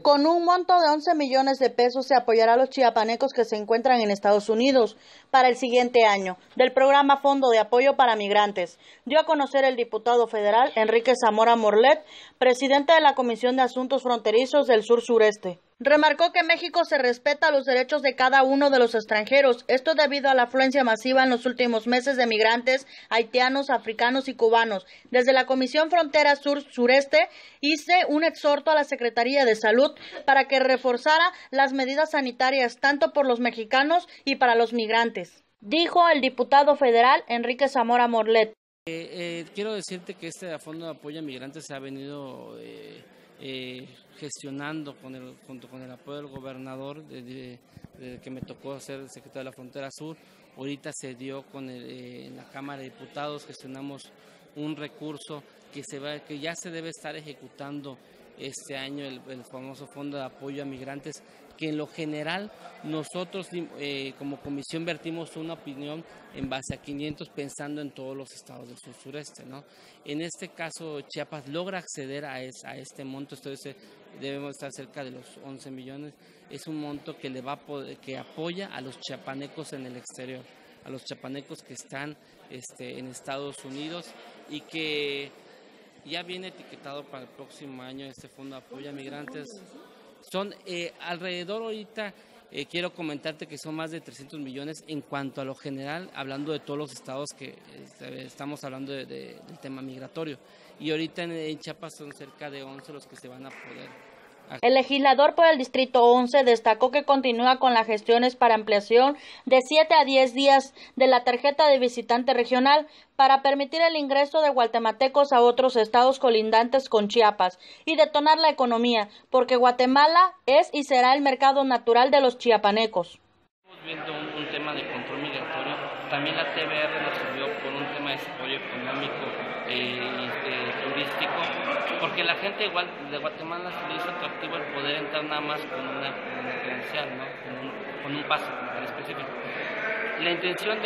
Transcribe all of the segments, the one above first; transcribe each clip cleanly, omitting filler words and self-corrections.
Con un monto de 11 millones de pesos se apoyará a los chiapanecos que se encuentran en Estados Unidos para el siguiente año, del programa Fondo de Apoyo para Migrantes, dio a conocer el diputado federal Enrique Zamora Morlet, presidente de la Comisión de Asuntos Fronterizos del Sur Sureste. Remarcó que México se respeta los derechos de cada uno de los extranjeros, esto debido a la afluencia masiva en los últimos meses de migrantes haitianos, africanos y cubanos. Desde la Comisión Frontera Sur-Sureste hice un exhorto a la Secretaría de Salud para que reforzara las medidas sanitarias tanto por los mexicanos y para los migrantes, dijo el diputado federal Enrique Zamora Morlet. Quiero decirte que este Fondo de Apoyo a Migrantes se ha venido gestionando junto con el apoyo del gobernador desde que me tocó ser secretario de la Frontera Sur. Ahorita se dio en la Cámara de Diputados, gestionamos un recurso que ya se debe estar ejecutando este año, el famoso Fondo de Apoyo a Migrantes, que en lo general nosotros como comisión vertimos una opinión en base a 500 pensando en todos los estados del sur sureste, ¿no? En este caso Chiapas logra acceder a este monto, entonces debemos estar cerca de los 11 millones, es un monto que apoya a los chiapanecos en el exterior, a los chiapanecos que están en Estados Unidos y que ya viene etiquetado para el próximo año este Fondo de Apoyo a Migrantes. Son alrededor ahorita, quiero comentarte que son más de 300 millones en cuanto a lo general, hablando de todos los estados que estamos hablando del tema migratorio. Y ahorita en Chiapas son cerca de 11 los que se van a poder. El legislador por el Distrito 11 destacó que continúa con las gestiones para ampliación de 7 a 10 días de la tarjeta de visitante regional para permitir el ingreso de guatemaltecos a otros estados colindantes con Chiapas y detonar la economía, porque Guatemala es y será el mercado natural de los chiapanecos. Estamos viendo un tema de control migratorio, también la TBR nos sirvió por un tema de desarrollo económico y turístico, porque la gente igual de Guatemala se le hizo atractivo el poder entrar nada más con una credencial, ¿no? con un pase en específico. La intención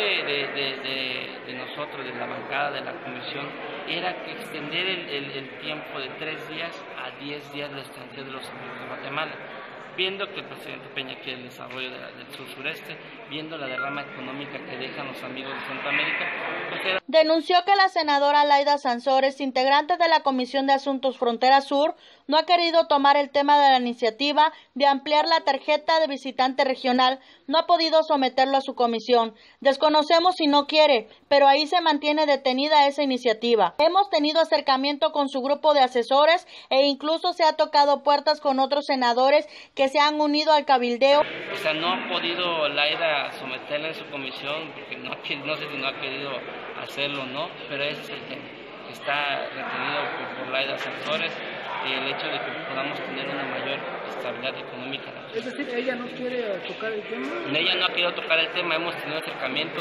de nosotros, de la bancada, de la comisión, era que extender el tiempo de 3 días a 10 días de estancia de los amigos de Guatemala, viendo que el presidente Peña quiere el desarrollo del sur sureste, viendo la derrama económica que dejan los amigos de Centroamérica. Denunció que la senadora Laida Sansores, integrante de la Comisión de Asuntos Frontera Sur, no ha querido tomar el tema de la iniciativa de ampliar la tarjeta de visitante regional, no ha podido someterlo a su comisión. Desconocemos si no quiere, pero ahí se mantiene detenida esa iniciativa. Hemos tenido acercamiento con su grupo de asesores e incluso se ha tocado puertas con otros senadores que se han unido al cabildeo. O sea, no ha podido Laida someterla en su comisión porque no sé si no ha querido hacerlo o no, pero ese es el tema, que está retenido por Laida Sansores, el hecho de que podamos tener una mayor estabilidad económica. Es decir, ¿ella no quiere tocar el tema? Ella no ha querido tocar el tema, hemos tenido acercamientos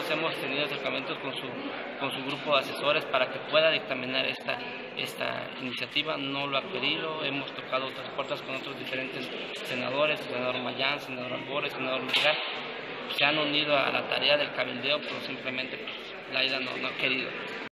con su grupo de asesores para que pueda dictaminar esta iniciativa, no lo ha querido, hemos tocado otras puertas con otros diferentes senadores, el senador Mayán, el senador Albores, el senador Melgar, se han unido a la tarea del cabildeo, pero simplemente Laida no ha querido.